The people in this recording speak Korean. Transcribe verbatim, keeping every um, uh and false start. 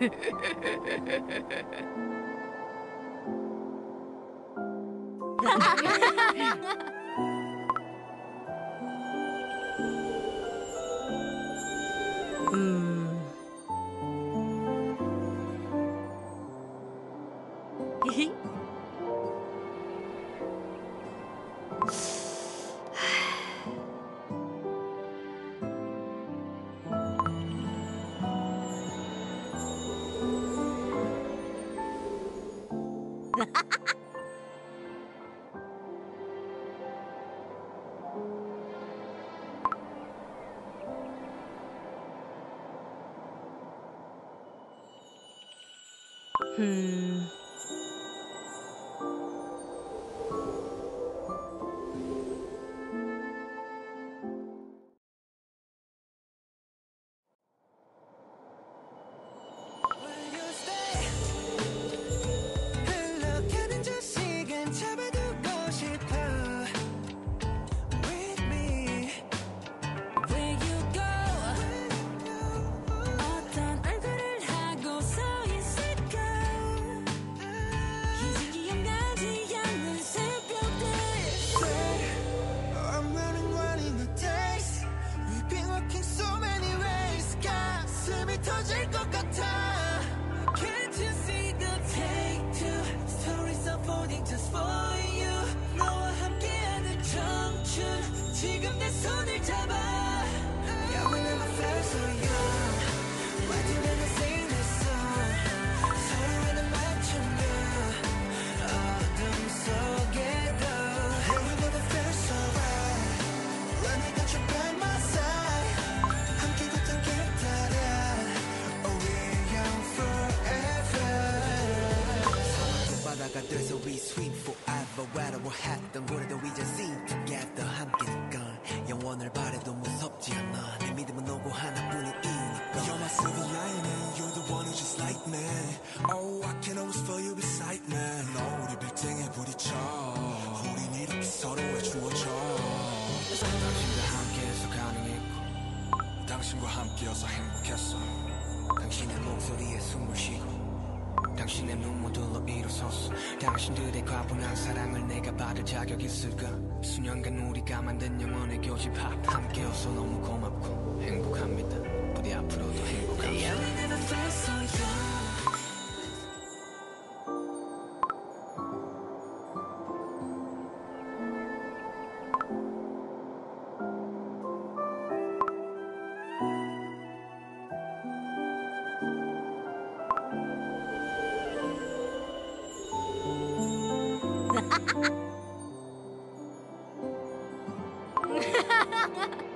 음. 음. 흘러가는 저 시간 잡아두고 싶어. With me, where you go? 어떤 얼굴을 하고 서 있을까? 이제 기억나지 않는 새벽들. I'm running, running the days. We've been walking so many ways. 가슴이 터질 것 같아. Can't you see the take two stories unfolding just for you? 너와 함께하는 청춘 지금 내 손을 잡아. Yeah, we never felt so young. Why do you never sing this song? 서로의 날 맞추며 어둠 속에도. Yeah, we never felt so right. When I got you by my side. 함께 걷던 길 따라. Oh, we're young forever. 바다가 돼서 we swim forever. 외로워했던 우리도 이제 sing together. 함께니까 영원을 바래도 무섭지 않아. 내 믿음은 오고 하나뿐이니까. You're my silver lining. You're the one who just like me. Oh, I can always feel you beside me. 너 우리 빌딩에 부딪혀. 우린 이렇게 서로의 주어져. 당신과 함께해서 가능했고 당신과 함께여서 행복했어. 당신의 목소리에 숨을 쉬고 당신의 눈물들로 일어섰어. 당신들의 과분한 사랑을 내가 받을 자격 있을까? 수년간 우리가 만든 영원의 교집합 함께여서 너무 고맙고 행복합니다. 부디 앞으로도 행복합시다. Ha ha ha!